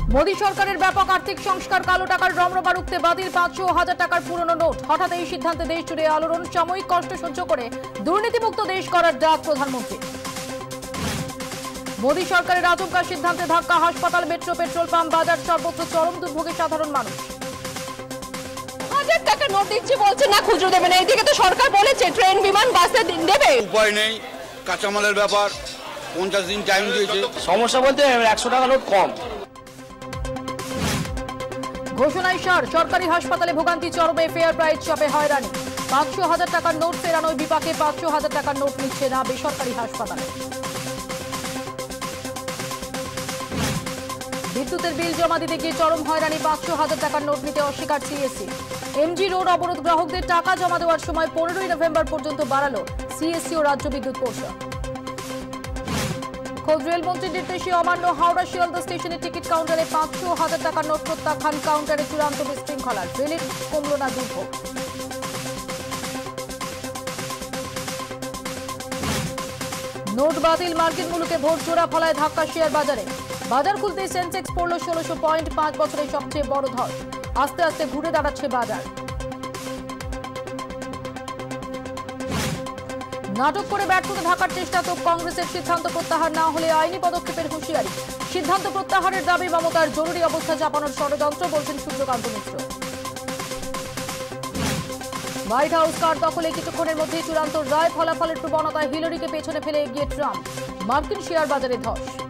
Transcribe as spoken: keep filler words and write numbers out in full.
মোদী সরকারের ব্যাপক আর্থিক সংস্কার, কালো টাকার রমরমা রুখতে বাতিল পাঁচশো হাজার টাকার পুরনো নোট। হঠাৎ এই সিদ্ধান্তে দেশ জুড়ে আলোড়ন, সাময়িক কষ্ট সহ্য করে দুর্নীতিমুক্ত দেশ করার ডাক প্রধানমন্ত্রী। মোদী সরকারের আচমকা সিদ্ধান্তে ধাক্কা হাসপাতাল, মেট্রো, পেট্রোল পাম্প, বাজার সর্বত্র চরম দুর্ভোগে সাধারণ মানুষ। হাজার টাকা নোট দিচ্ছি বলছে না, খুচরো দেবে না। এইদিকে তো সরকার বলেছে ট্রেন, বিমান, বাসে দেবে। উপায় নেই, কাঁচামালের ব্যাপার, পঞ্চাশ দিন টাইম দিয়েছে। সমস্যা বলতে একশো টাকা নোট কম। ঘোষণায় সার, সরকারি হাসপাতালে ভোগান্তি চরমে, ফেয়ার প্রাইস চাপে হয়রানি। পাঁচশো হাজার টাকার নোট ফেরানোর বিপাকে পাঁচশো হাজার টাকার নোট নিচ্ছে না বেসরকারি হাসপাতালে। বিদ্যুতের বিল জমা দিতে গিয়ে চরম হয়রানি, পাঁচশো হাজার টাকার নোট নিতে অস্বীকার সিএসসি। এমজি রোড অবরোধ, গ্রাহকদের টাকা জমা দেওয়ার সময় পনেরোই নভেম্বর পর্যন্ত বাড়ালো সিএসসি ও রাজ্য বিদ্যুৎ পরিষদ। খোদ রেলমন্ত্রীর নির্দেশে অমান্য, হাওড়া শিয়ালদা স্টেশনের টিকিট কাউন্টারে পাঁচশো হাজার টাকার নোট প্রত্যাখ্যান, কাউন্টারে চূড়ান্ত বিশৃঙ্খলা, রেলের কমল না দুর্ভোগ। নোট বাতিল, মার্কিন মুলুকে ভোট জোড়া ফলায় ধাক্কা শেয়ার বাজারে। বাজার খুলতে সেন্সেক্স পড়ল ষোলোশো পয়েন্ট, পাঁচ বছরের সবচেয়ে বড় ধস। আস্তে আস্তে ঘুরে দাঁড়াচ্ছে বাজার। নাটক করে ব্যর্থতা ঢাকার চেষ্টা, তো কংগ্রেসের সিদ্ধান্ত প্রত্যাহার না হলে আইনি পদক্ষেপের হুঁশিয়ারি। সিদ্ধান্ত প্রত্যাহারের দাবি মমতার, জরুরি অবস্থা চাপানোর ষড়যন্ত্র, বলছেন সূর্যকান্ত মিশ্র। হোয়াইট হাউস কার দখলে, কিছুক্ষণের মধ্যেই চূড়ান্ত রায়, ফলাফলের প্রবণতায় হিলারিকে পেছনে ফেলে এগিয়ে ট্রাম্প। মার্কিন শেয়ার বাজারে ধস।